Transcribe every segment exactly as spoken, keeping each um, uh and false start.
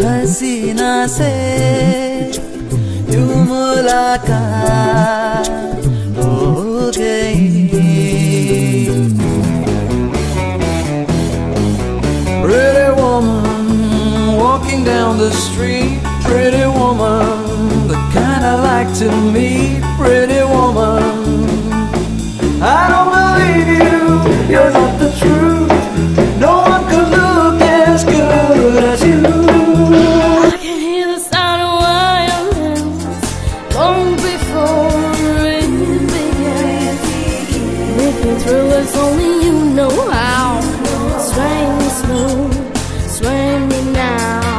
हसीना से यूं मुलाकात हो गई। Pretty woman walking down the street, pretty woman, the kind I like to meet. Pretty woman, I don't believe you, you're not the truth. No one could look as good as you. I can hear the sound of violence long before it began. Living through us, only you know how. Sway me slow, sway me now.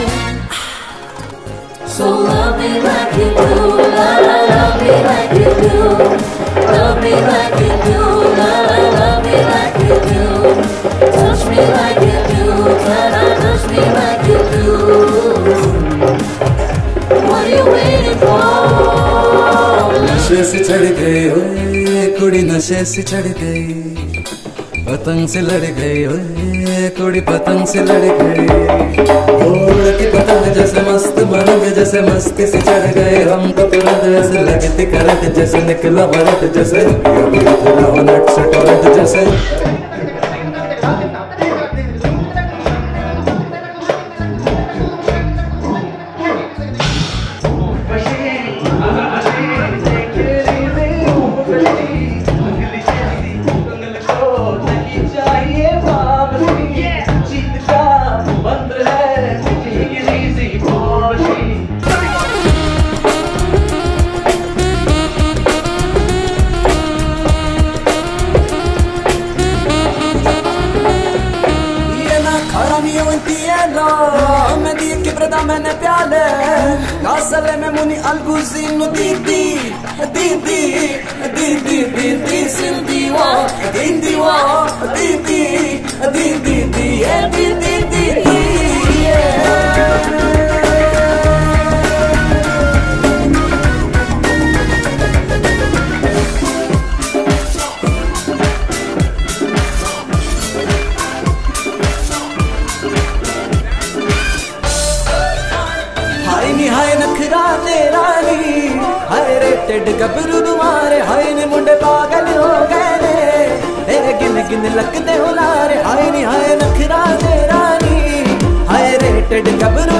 So love me like you do, love, love me like you do. Love me like you do, love, love me like you do. Touch me like you do, can I touch me like you do? What are you waiting for? नशे से चढ़ गई ओए कुड़ी, नशे से चढ़ गई, पतंग से लड़ गई ओए कुड़ी, पतंग से लड़ गई। उड़ की पतंग जैसे मस्त मरग, जैसे मस्ती से चढ़ गए हम तो तुरंत, जैसे लगती करंट, जैसे निकला वरट, जैसे नट से टोरंट जैसे। मैं दी की प्रदा मैंने प्याले कासले में मुनी अलगुज़ीनु दीदी दीदी दीदी दीदी सिंधी वो दीदी वो दीदी दीदी दीदी दीदी दीदी हाय नखरा तेरा नी, हाय रेटेड गबरू तुम्हारे, हाय नी मुंडे पागल हो गए ने, तेरे गिन गिन लगते हो लारे। हाय नी हाय नखरा तेरा नी, हाय रेटेड गबरू